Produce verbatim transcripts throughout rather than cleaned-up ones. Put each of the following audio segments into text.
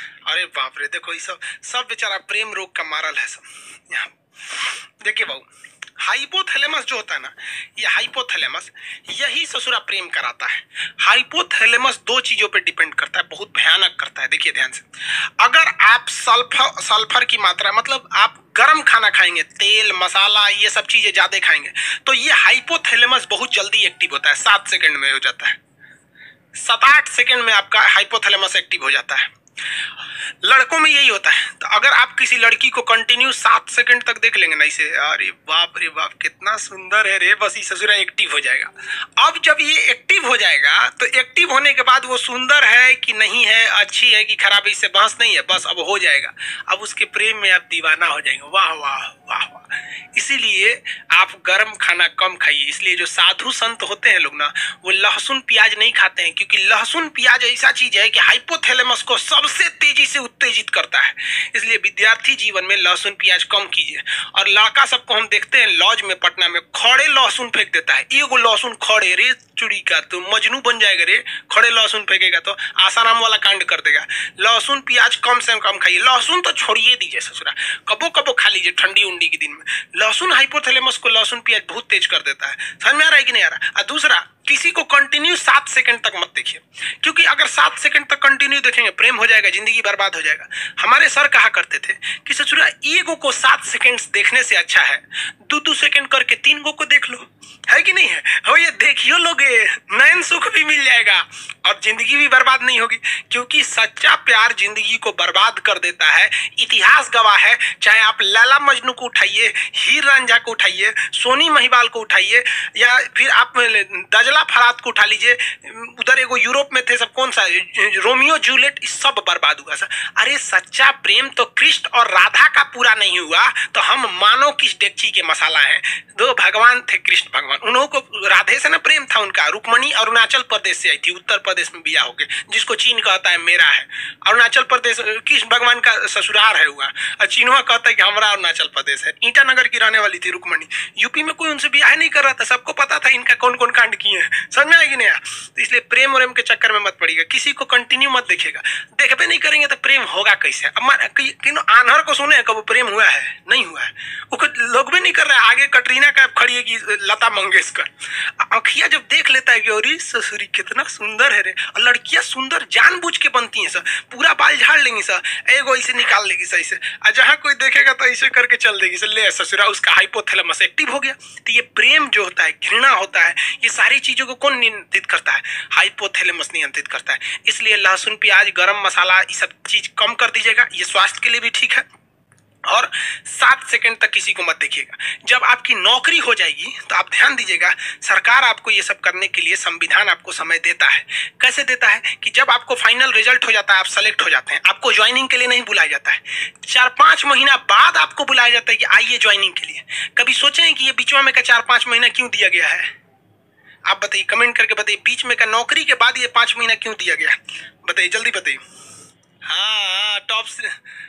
अरे बाप रे, देखो ये सब सब बेचारा प्रेम रोग का मारल है सब यहाँ। देखिए बाबू, हाइपोथैलेमस जो होता है ना, ये हाइपोथैलेमस यही ससुरा प्रेम कराता है। हाइपोथैलेमस दो चीजों पे डिपेंड करता है, बहुत भयानक करता है। देखिए ध्यान से, अगर आप सल्फर सल्फर की मात्रा, मतलब आप गर्म खाना खाएंगे, तेल मसाला ये सब चीजें ज्यादा खाएंगे, तो ये हाइपोथैलेमस बहुत जल्दी एक्टिव होता है, सात सेकंड में हो जाता है। सात आठ सेकंड में आपका हाइपोथैलेमस एक्टिव हो जाता है। लड़कों में यही होता है। तो अगर आप किसी लड़की को कंटिन्यू सात सेकंड तक देख लेंगे ना इसे, अरे बाप रे बाप कितना सुंदर है रे, बस ये ससुरा एक्टिव हो जाएगा। अब जब ये एक्टिव हो जाएगा तो एक्टिव होने के बाद वो सुंदर है कि नहीं है, अच्छी है कि खराब है, इससे बहस नहीं है, बस अब हो जाएगा। अब उसके प्रेम में आप दीवाना हो जाएंगे। वाह वाह वाह वाह। इसीलिए आप गर्म खाना कम खाइए। इसलिए जो साधु संत होते हैं लोग ना, वो लहसुन प्याज नहीं खाते हैं, क्योंकि लहसुन प्याज ऐसा चीज है कि हाइपोथैलेमस को सबसे तेजी से उत्तेजित करता है। इसलिए विद्यार्थी जीवन में लहसुन प्याज कम कीजिए। और लड़का सबको हम देखते हैं लॉज में पटना में खड़े लहसुन फेंक देता है, एगो लहसुन खड़े, रे चुड़ी का तो मजनू बन जाएगा रे, खड़े लहसुन फेंकेगा तो आसाराम वाला कांड कर देगा। लहसुन प्याज कम से कम खाइए। लहसुन तो छोड़िए दीजिए ससुरा, कबो कबो खा लीजिए ठंडी उंडी के दिन में। लहसुन हाइपोथैलेमस को लहसुन प्याज बहुत तेज कर देता है। समझ में आ रहा है कि नहीं आ रहा? और दूसरा, किसी को कंटिन्यू सात सेकंड तक मत देखिए, क्योंकि अगर सात सेकंड तक कंटिन्यू देखेंगे प्रेम हो जाएगा, जिंदगी बर्बाद हो जाएगा। हमारे सर कहा करते थे कि ससुरा ईगो को सात सेकंड देखने से अच्छा है दो दो सेकंड करके तीन गो को देख लो, है कि नहीं है? हो ये देखियो लोगे, नयन सुख भी मिल जाएगा और जिंदगी भी बर्बाद नहीं होगी। क्योंकि सच्चा प्यार जिंदगी को बर्बाद कर देता है। इतिहास गवाह है, चाहे आप लैला मजनू को उठाइए, हीर रांझा को उठाइए, सोनी महिवाल को उठाइए, या फिर आप दजला फरात को उठा लीजिए, उधर एगो यूरोप में थे सब, कौन सा रोमियो जूलियट, सब बर्बाद हुआ सर। अरे सच्चा प्रेम तो कृष्ण और राधा का पूरा नहीं हुआ तो हम मानो किस डेगची के मसाला हैं। दो भगवान थे कृष्ण भगवान, उन्हों को राधे से ना प्रेम था उनका। रुक्मणी अरुणाचल प्रदेश से आई थी, उत्तर प्रदेश में बिया होके, जिसको चीन कहता है मेरा है। अरुणाचल प्रदेश कृष्ण भगवान का ससुराल है हुआ, और चीनवा कहता है कि हमारा अरुणाचल प्रदेश है। ईटानगर की रहने वाली थी रुक्मणी। यूपी में कोई उनसे बियाह नहीं कर रहा था, सबको पता था इनका कौन कौन कांड किए हैं। समझ में आएगी नहीं? तो इसलिए प्रेम और के चक्कर में मत पड़िएगा, किसी को कंटिन्यू मत देखिएगा। देखबे नहीं करेंगे तो प्रेम होगा कैसे? अब आन्हर को सुने कब प्रेम हुआ है? नहीं हुआ है, वो लोग भी नहीं कर रहा है। आगे कटरीना कैफ खड़ी है कि लता मंगेशकर, अखिया जब देख लेता है कि अरे ससुरी कितना सुंदर है रे। और लड़कियां सुंदर जानबूझ के बनती हैं सर, पूरा बाल झाड़ लेंगी सर, एगो ऐसे निकाल लेगी सर ऐसे, और जहां कोई देखेगा तो ऐसे करके चल देगी सर, ले ससुरा उसका हाइपोथैलेमस एक्टिव हो गया। तो ये प्रेम जो होता है, घृणा होता है, ये सारी चीजों को कौन नियंत्रित करता है? हाइपोथैलेमस नियंत्रित करता है। इसलिए लहसुन प्याज गरम मसाला ये सब चीज कम कर दीजिएगा, ये स्वास्थ्य के लिए भी ठीक है। और सात सेकंड तक किसी को मत देखिएगा। जब आपकी नौकरी हो जाएगी तो आप ध्यान दीजिएगा, सरकार आपको ये सब करने के लिए, संविधान आपको समय देता है। कैसे देता है? कि जब आपको फाइनल रिजल्ट हो जाता है, आप सेलेक्ट हो जाते हैं, आपको ज्वाइनिंग के लिए नहीं बुलाया जाता है, चार पांच महीना बाद आपको बुलाया जाता है कि आइए ज्वाइनिंग के लिए। कभी सोचे हैं कि ये बीच में का चार पांच महीना क्यों दिया गया है? आप बताइए, कमेंट करके बताइए, बीच में का नौकरी के बाद ये पांच महीना क्यों दिया गया? बताइए, जल्दी बताइए। हाँ टॉप से,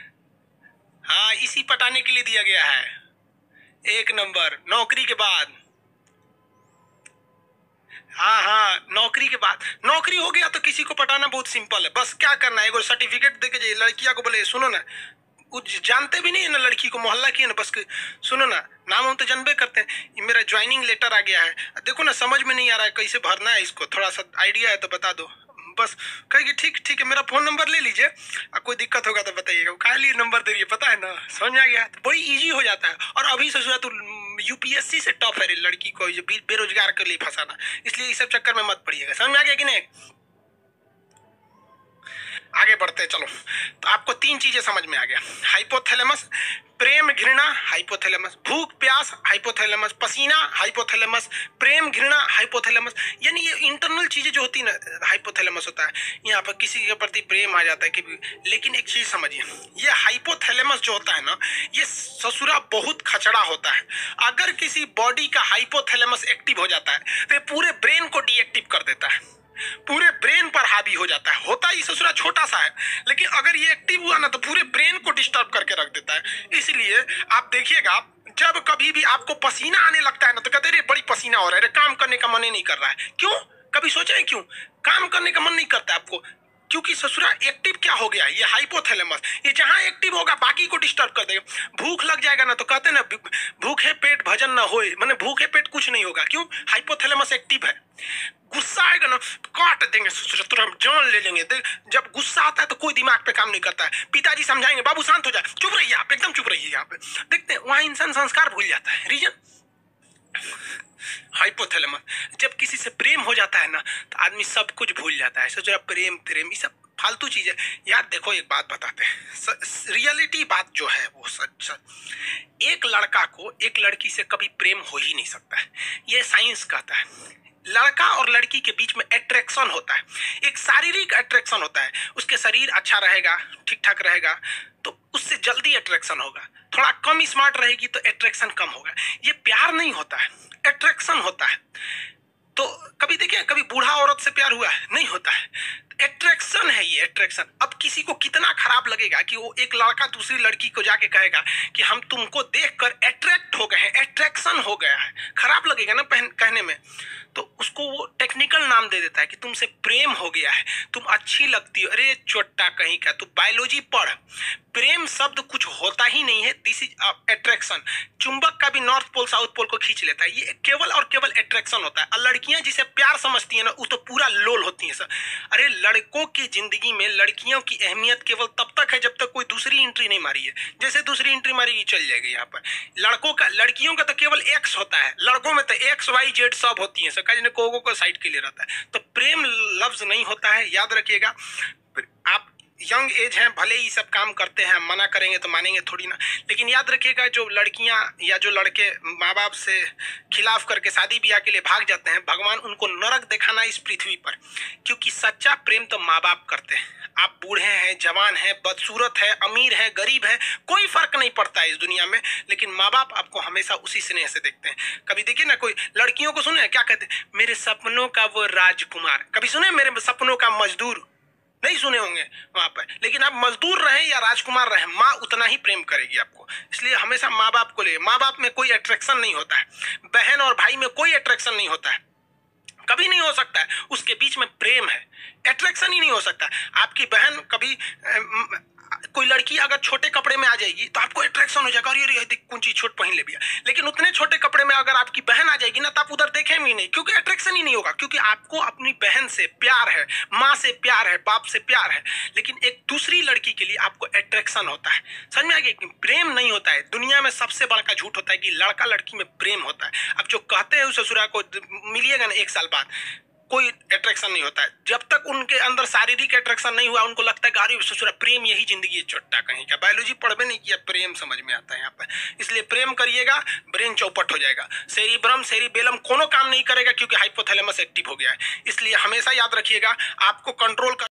हाँ इसी पटाने के लिए दिया गया है। एक नंबर, नौकरी के बाद। हाँ हाँ नौकरी के बाद, नौकरी हो गया तो किसी को पटाना बहुत सिंपल है। बस क्या करना है, एगो सर्टिफिकेट देके जाइए, लड़कियां को बोले सुनो ना, कुछ जानते भी नहीं है ना लड़की को, मोहल्ला की है ना, बस सुनो ना, नाम हम तो जानबे करते हैं, ये मेरा ज्वाइनिंग लेटर आ गया है, देखो ना समझ में नहीं आ रहा है कैसे भरना है इसको, थोड़ा सा आइडिया है तो बता दो। बस कहेगी ठीक ठीक है, मेरा फोन नंबर ले लीजिए, और कोई दिक्कत होगा तो बताइएगा। काहे लिए नंबर दे रही है पता है ना? समझ में आ गया? तो बड़ी इजी हो जाता है। और अभी सोचा तो यूपीएससी से टफ है लड़की को बेरोजगार के लिए फंसाना, इसलिए इस सब चक्कर में मत पड़िएगा। समझ में आ गया कि नहीं? आगे बढ़ते चलो। तो आपको तीन चीजें समझ में आ गया, हाइपोथैलेमस, प्रेम घृणा हाइपोथैलेमस, भूख प्यास हाइपोथैलेमस, पसीना हाइपोथैलेमस, प्रेम घृणा हाइपोथैलेमस। यानी ये इंटरनल चीजें जो होती है ना, हाइपोथैलेमस होता है। यहाँ पर किसी के प्रति प्रेम आ जाता है कि, लेकिन एक चीज समझिए, ये हाइपोथैलेमस जो होता है ना, ये ससुरा बहुत खचड़ा होता है। अगर किसी बॉडी का हाइपोथैलेमस एक्टिव हो जाता है तो पूरे ब्रेन को डीएक्टिव कर देता है, पूरे ब्रेन पर हावी हो जाता है। होता ही ससुरा छोटा सा है, लेकिन अगर ये एक्टिव हुआ ना तो पूरे ब्रेन को डिस्टर्ब करके रख देता है। इसलिए आप देखिएगा, जब कभी भी आपको पसीना आने लगता है ना तो कहते हैं बड़ी पसीना हो रहा है, काम करने का मन ही नहीं कर रहा है। क्यों? कभी सोचे हैं क्यों काम करने का मन नहीं करता है आपको? क्योंकि ससुरा एक्टिव क्या हो गया, ये हाइपोथैलेमस, ये जहां एक्टिव होगा बाकी को डिस्टर्ब कर देगा। भूख लग जाएगा ना तो कहते हैं ना भूखे पेट भजन ना होए, माने भूखे पेट कुछ नहीं होगा, क्यों, हाइपोथैलेमस एक्टिव है। गुस्सा आएगा ना काट देंगे ससुरा, तुरंत हम जान ले लेंगे। जब गुस्सा आता है तो कोई दिमाग पे काम नहीं करता है, पिताजी समझाएंगे बाबू शांत हो जाए, चुप रहिए आप, एकदम चुप रहिए। यहाँ पे देखते हैं वहां इंसान संस्कार भूल जाता है। Reason hypothalamus. जब किसी से प्रेम हो जाता है ना तो आदमी सब कुछ भूल जाता है। सोच रहा प्रेम प्रेम ये सब फालतू चीज है यार। देखो एक बात बताते हैं, रियलिटी बात जो है वो सच सच, एक लड़का को एक लड़की से कभी प्रेम हो ही नहीं सकता है, ये साइंस कहता है। लड़का और लड़की के बीच में अट्रैक्शन होता है, एक शारीरिक अट्रैक्शन होता है। उसके शरीर अच्छा रहेगा, ठीक ठाक रहेगा तो उससे जल्दी अट्रैक्शन होगा, थोड़ा कम स्मार्ट रहेगी तो अट्रैक्शन कम होगा। ये प्यार नहीं होता है, अट्रैक्शन होता है। तो कभी देखिए कभी बूढ़ा औरत से प्यार हुआ है, नहीं होता है, अट्रैक्शन है ये, अट्रैक्शन। अब किसी को कितना खराब लगेगा कि वो एक लड़का दूसरी लड़की को जाके कहेगा कि हम तुमको देखकर अट्रैक्ट हो गए हैं, अट्रैक्शन हो गया है, खराब लगेगा ना कहने में। तो उसको वो टेक्निकल नाम दे देता है कि तुमसे प्रेम हो गया है, तुम अच्छी लगती हो। अरे चोट्टा कहीं का, तू बायोलॉजी पढ़, प्रेम शब्द कुछ होता ही नहीं है, दिस इज अट्रैक्शन। चुंबक का भी नॉर्थ पोल साउथ पोल को खींच लेता है, ये केवल और केवल अट्रैक्शन होता है। और लड़कियां जिसे प्यार समझती है ना वो तो पूरा लोल होती है सर। अरे लड़कों की जिंदगी में लड़कियों की अहमियत केवल तब तक है जब तक कोई दूसरी एंट्री नहीं मारी है। जैसे दूसरी एंट्री मारेगी चल जाएगी। यहाँ पर लड़कों का, लड़कियों का तो केवल एक्स होता है, लड़कों में तो एक्स वाई जेड सब होती है, सर कोगो को साइड के लिए रहता है। तो प्रेम लफ्ज नहीं होता है, याद रखिएगा। आप यंग एज हैं, भले ही सब काम करते हैं, मना करेंगे तो मानेंगे थोड़ी ना, लेकिन याद रखिएगा जो लड़कियां या जो लड़के माँ बाप से खिलाफ करके शादी ब्याह के लिए भाग जाते हैं, भगवान उनको नरक दिखाना इस पृथ्वी पर, क्योंकि सच्चा प्रेम तो माँ बाप करते हैं। आप बूढ़े हैं, जवान हैं, बदसूरत है, अमीर है, गरीब है, कोई फर्क नहीं पड़ता है इस दुनिया में, लेकिन माँ बाप आपको हमेशा उसी स्नेह से देखते हैं। कभी देखिए ना कोई लड़कियों को सुने क्या कहते हैं, मेरे सपनों का वो राजकुमार। कभी सुने मेरे सपनों का मजदूर? नहीं सुने होंगे वहां पर। लेकिन आप मजदूर रहे या राजकुमार रहे, माँ उतना ही प्रेम करेगी आपको। इसलिए हमेशा माँ बाप को ले, माँ बाप में कोई अट्रैक्शन नहीं होता है, बहन और भाई में कोई अट्रैक्शन नहीं होता है, कभी नहीं हो सकता है। उसके बीच में प्रेम है, अट्रैक्शन ही नहीं हो सकता। आपकी बहन कभी कोई लड़की अगर छोटे कपड़े में आ जाएगी तो आपको अट्रैक्शन हो जाएगा, अरे अरे कौन चीज छोट पहन ले भैया। लेकिन उतने छोटे कपड़े में अगर आपकी बहन आ जाएगी ना तो आप उधर देखेंगे नहीं, क्योंकि अट्रैक्शन ही नहीं होगा, क्योंकि आपको अपनी बहन से प्यार है, माँ से प्यार है, बाप से प्यार है। लेकिन एक दूसरी लड़की के लिए आपको अट्रैक्शन होता है। समझ में आ गया? प्रेम नहीं होता है। दुनिया में सबसे बड़ा झूठ होता है कि लड़का लड़की में प्रेम होता है। अब जो कहते हैं उस ससुरा को मिलिएगा ना एक साल बाद, कोई अट्रैक्शन नहीं होता है। जब तक उनके अंदर शारीरिक अट्रैक्शन नहीं हुआ, उनको लगता है कि अरे ससुरा प्रेम यही जिंदगी है, चोट्टा कहीं का। बायोलॉजी पढ़वे नहीं किया, प्रेम समझ में आता है यहाँ पर। इसलिए प्रेम करिएगा, ब्रेन चौपट हो जाएगा, सेरिब्रम सेरिबेलम कोनो काम नहीं करेगा, क्योंकि हाइपोथैलेमस एक्टिव हो गया है। इसलिए हमेशा याद रखिएगा, आपको कंट्रोल कर